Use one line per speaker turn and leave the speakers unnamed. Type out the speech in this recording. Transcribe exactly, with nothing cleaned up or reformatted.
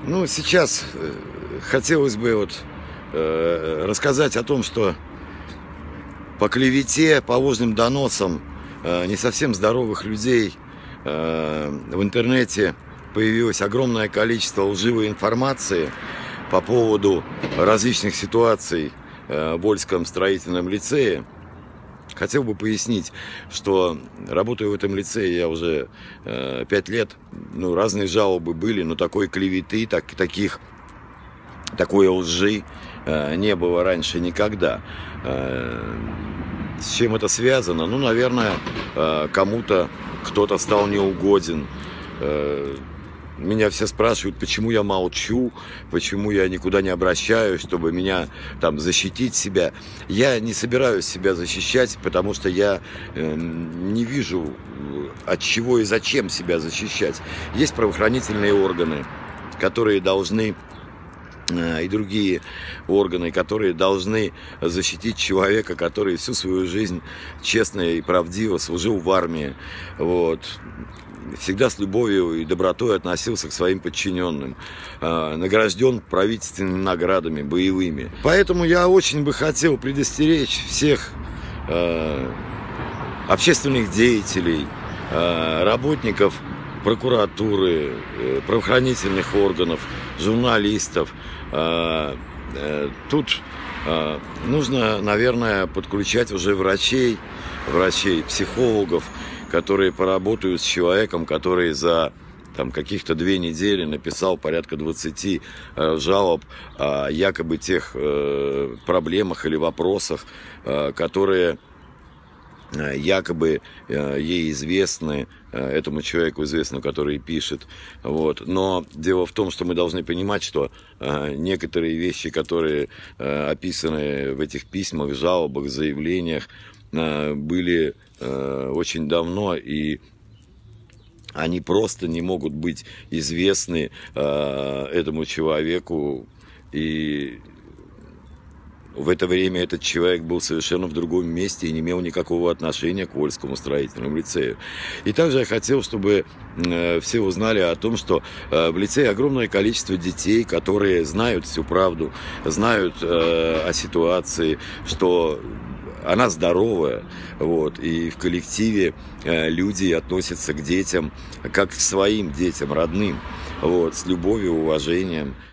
Ну, сейчас э, хотелось бы вот э, рассказать о том, что по клевете, по ложным доносам э, не совсем здоровых людей э, в интернете появилось огромное количество лживой информации по поводу различных ситуаций э, в Вольском строительном лицее. Хотел бы пояснить, что работаю в этом лицее я уже э, пять лет. Ну, разные жалобы были, но такой клеветы, так, таких, такой лжи э, не было раньше никогда. Э, с чем это связано? Ну, наверное, э, кому-то кто-то стал неугоден. Э, Меня все спрашивают, почему я молчу, почему я никуда не обращаюсь, чтобы меня там защитить себя. Я не собираюсь себя защищать, потому что я э, не вижу, от чего и зачем себя защищать. Есть правоохранительные органы, которые должны, и другие органы, которые должны защитить человека, который всю свою жизнь честно и правдиво служил в армии. Вот. Всегда с любовью и добротой относился к своим подчиненным, э, награжден правительственными наградами, боевыми. Поэтому я очень бы хотел предостеречь всех э, общественных деятелей, э, работников прокуратуры, э, правоохранительных органов, журналистов. Э, э, тут э, нужно, наверное, подключать уже врачей, врачей, психологов, которые поработают с человеком, который за там, каких-то две недели написал порядка двадцати э, жалоб о якобы тех э, проблемах или вопросах, э, которые э, якобы э, ей известны, э, этому человеку известно, который пишет. Вот. Но дело в том, что мы должны понимать, что э, некоторые вещи, которые э, описаны в этих письмах, жалобах, заявлениях, э, были э, очень давно, и они просто не могут быть известны э, этому человеку. И в это время этот человек был совершенно в другом месте и не имел никакого отношения к Вольскому строительному лицею. И также я хотел, чтобы э, все узнали о том, что э, в лицее огромное количество детей, которые знают всю правду, знают э, о ситуации, что она здоровая, вот, и в коллективе э, люди относятся к детям как к своим детям, родным, вот, с любовью, уважением.